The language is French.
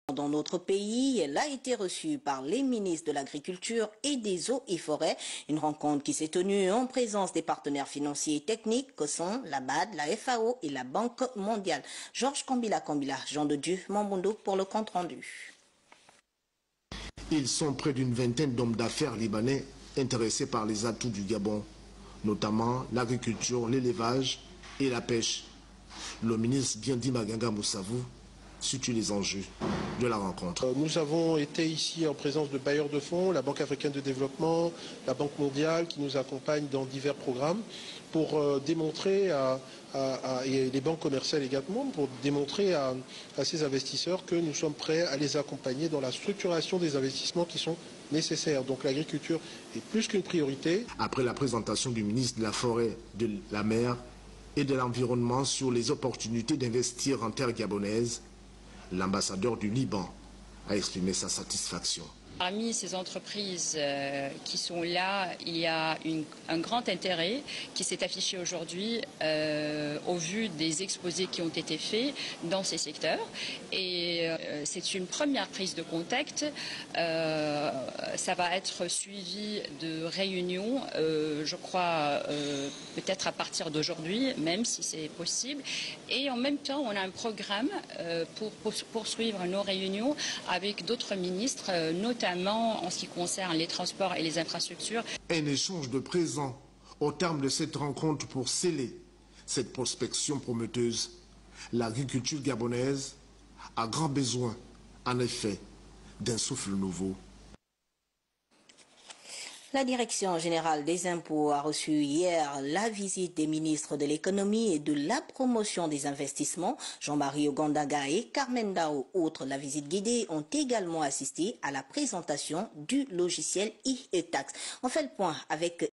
Dans notre pays, elle a été reçue par les ministres de l'Agriculture et des Eaux et Forêts. Une rencontre qui s'est tenue en présence des partenaires financiers et techniques que sont la BAD, la FAO et la Banque mondiale. Georges Kambila, Jean de Dieu, Mambondo pour le compte rendu. Ils sont près d'une vingtaine d'hommes d'affaires libanais intéressés par les atouts du Gabon, notamment l'agriculture, l'élevage et la pêche. Le ministre Biendi Maganga Moussavou situe les enjeux de la rencontre. Nous avons été ici en présence de bailleurs de fonds, la Banque africaine de développement, la Banque mondiale qui nous accompagnent dans divers programmes pour démontrer et les banques commerciales également, pour démontrer à ces investisseurs que nous sommes prêts à les accompagner dans la structuration des investissements qui sont nécessaires. Donc l'agriculture est plus qu'une priorité. Après la présentation du ministre de la Forêt, de la Mer et de l'Environnement sur les opportunités d'investir en terre gabonaise, l'ambassadeur du Liban a exprimé sa satisfaction. Parmi ces entreprises qui sont là, il y a un grand intérêt qui s'est affiché aujourd'hui au vu des exposés qui ont été faits dans ces secteurs. Et c'est une première prise de contact. Ça va être suivi de réunions, je crois, peut-être à partir d'aujourd'hui, même si c'est possible. Et en même temps, on a un programme pour poursuivre nos réunions avec d'autres ministres, notamment en ce qui concerne les transports et les infrastructures. Un échange de présents au terme de cette rencontre pour sceller cette prospection prometteuse. L'agriculture gabonaise a grand besoin, en effet, d'un souffle nouveau. La Direction générale des impôts a reçu hier la visite des ministres de l'économie et de la promotion des investissements. Jean-Marie Ogandaga et Carmen Dao, outre la visite guidée, ont également assisté à la présentation du logiciel e-tax. On fait le point avec